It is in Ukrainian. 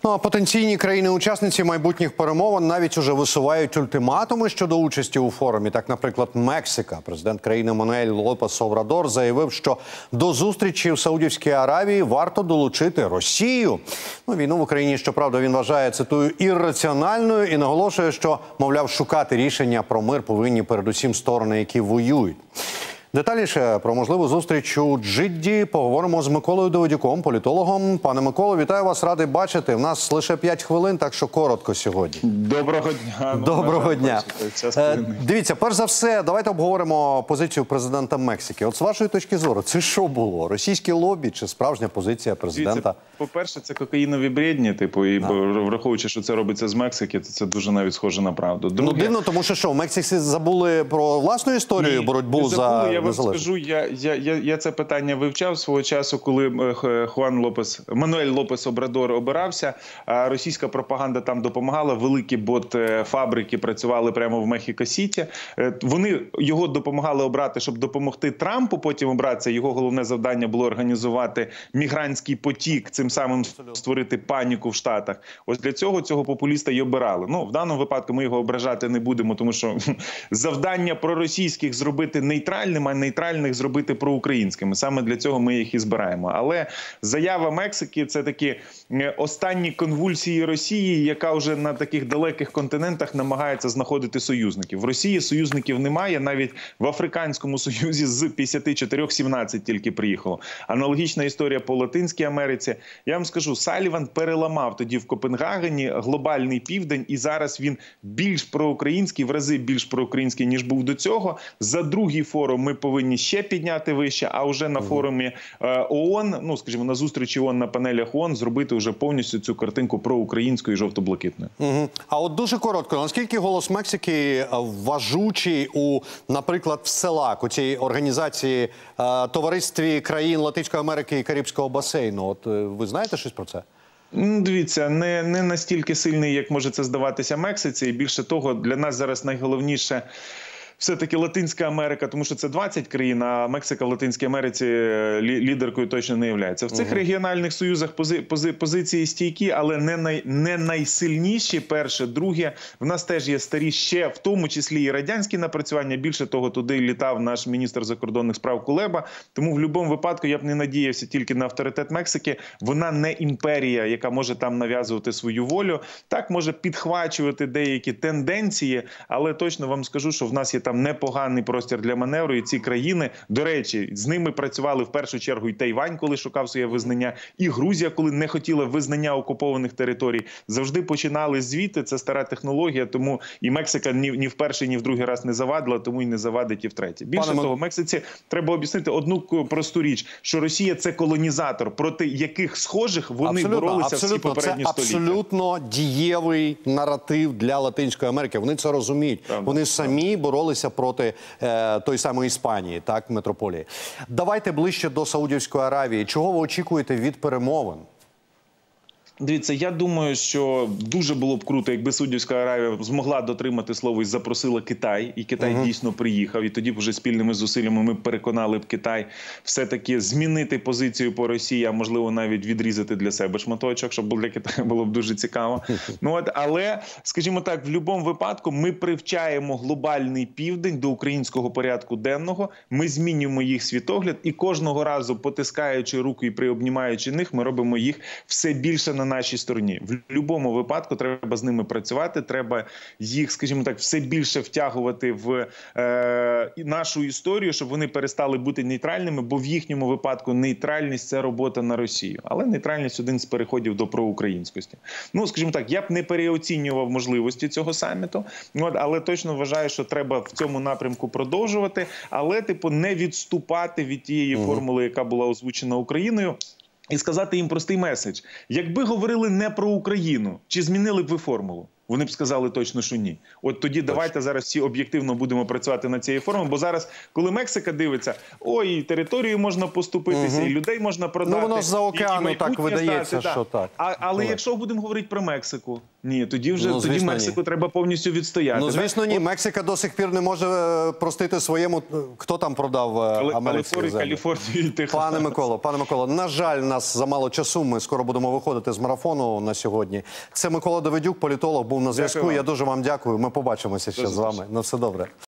Ну а потенційні країни-учасниці майбутніх перемовин навіть уже висувають ультиматуми щодо участі у форумі. Так, наприклад, Мексика. Президент країни Мануель Лопес Обрадор заявив, що до зустрічі в Саудівській Аравії варто долучити Росію. Ну, війну в Україні, щоправда, він вважає, цитую, ірраціональною і наголошує, що, мовляв, шукати рішення про мир повинні передусім сторони, які воюють. Детальніше про можливу зустріч у Джидді поговоримо з Миколою Давидюком, політологом. Пане Миколо, вітаю вас, радий бачити. В нас лише 5 хвилин, так що коротко сьогодні. Доброго дня. Доброго дня. Дивіться, перш за все, давайте обговоримо позицію президента Мексики. От з вашої точки зору, це що було? Російське лобі чи справжня позиція президента? По-перше, це кокаїнові бредні, типу, і враховуючи, що це робиться з Мексики, то це дуже навіть схоже на правду. Друге... Ну, дивно, тому що в Мексиці забули про власну історію, боротьбу за... Я вам скажу, я це питання вивчав свого часу, коли Мануель Лопес Обрадор обирався, а російська пропаганда там допомагала, великі бот-фабрики працювали прямо в Мехіко-Сіті. Вони його допомагали обрати, щоб допомогти Трампу потім обратися. Його головне завдання було організувати мігрантський потік, цим самим створити паніку в Штатах. Ось для цього популіста й обирали. Ну, в даному випадку ми його ображати не будемо, тому що завдання проросійських зробити нейтральним, а нейтральних зробити проукраїнськими. Саме для цього ми їх і збираємо. Але заява Мексики – це такі останні конвульсії Росії, яка вже на таких далеких континентах намагається знаходити союзників. В Росії союзників немає, навіть в Африканському Союзі з 54 17 тільки приїхало. Аналогічна історія по Латинській Америці. Я вам скажу, Саліван переламав тоді в Копенгагені глобальний південь, і зараз він більш проукраїнський, в рази більш проукраїнський, ніж був до цього. За другий форум ми повинні ще підняти вище, а вже на форумі ООН, ну, скажімо, на зустрічі ООН, на панелях ООН, зробити вже повністю цю картинку проукраїнською і жовто-блакитною. А от дуже коротко, наскільки голос Мексики важучий у, наприклад, в СЕЛАК, у цій організації, товаристві країн Латинської Америки і Карибського басейну? От ви знаєте щось про це? Дивіться, не настільки сильний, як може це здаватися Мексиці. І більше того, для нас зараз найголовніше все-таки Латинська Америка, тому що це 20 країн, а Мексика в Латинській Америці лідеркою точно не є. В цих регіональних союзах позиції стійкі, але не найсильніші. Перше. Друге, в нас теж є старі ще, в тому числі і радянські напрацювання. Більше того, туди літав наш міністр закордонних справ Кулеба. Тому в будь-якому випадку я б не надіявся тільки на авторитет Мексики. Вона не імперія, яка може там нав'язувати свою волю. Так, може підхвачувати деякі тенденції, але точно вам скажу, що в нас є там непоганий простір для маневру, і ці країни, до речі, з ними працювали в першу чергу і Тайвань, коли шукав своє визнання, і Грузія, коли не хотіла визнання окупованих територій. Завжди починали звідти, це стара технологія, тому і Мексика ні в перший, ні в другий раз не завадила, тому і не завадить і в третій. Більше того, Мексиці треба об'яснити одну просту річ, що Росія – це колонізатор, проти яких схожих вони боролися всі попередні століття. Це абсолютно дієвий наратив для Латинської Америки. Вони це розуміють. Вони самі боролися проти той самої Іспанії, так, метрополії. Давайте ближче до Саудівської Аравії. Чого ви очікуєте від перемовин? Дивіться, я думаю, що дуже було б круто, якби Саудівська Аравія змогла дотримати слово і запросила Китай, і Китай дійсно приїхав, і тоді б вже спільними зусиллями ми переконали б Китай все-таки змінити позицію по Росії, а можливо навіть відрізати для себе шматочок, щоб для Китаю було б дуже цікаво. Але, скажімо так, в будь-якому випадку ми привчаємо глобальний південь до українського порядку денного, ми змінюємо їх світогляд, і кожного разу, потискаючи руку і приобнімаючи них, ми робимо їх все більше на нашій стороні. В будь-якому випадку треба з ними працювати, треба їх, скажімо так, все більше втягувати в нашу історію, щоб вони перестали бути нейтральними, бо в їхньому випадку нейтральність – це робота на Росію. Але нейтральність – один з переходів до проукраїнськості. Ну, скажімо так, я б не переоцінював можливості цього саміту, але точно вважаю, що треба в цьому напрямку продовжувати, але, типу, не відступати від тієї формули, яка була озвучена Україною. І сказати їм простий меседж. Якби говорили не про Україну, чи змінили б ви формулу? Вони б сказали точно, що ні. От тоді давайте зараз всі об'єктивно будемо працювати над цією формою, бо зараз, коли Мексика дивиться, ой, і територію можна поступитися, і людей можна продати. Ну, воно з-за океану так видається, що так. Але якщо будемо говорити про Мексику, Ні, тоді вже Ну, тоді звісно, Мексику ні. треба повністю відстояти. Ну, так? звісно, ні. Мексика до сих пір не може простити своєму... Хто там продав Америці землю? Каліфорнію і Техас. Пане Миколо, на жаль, нас замало часу. Ми скоро будемо виходити з марафону на сьогодні. Це Микола Давидюк, політолог, був на зв'язку. Дякую вам. Я дуже вам дякую. Ми побачимося ще з вами. На все добре.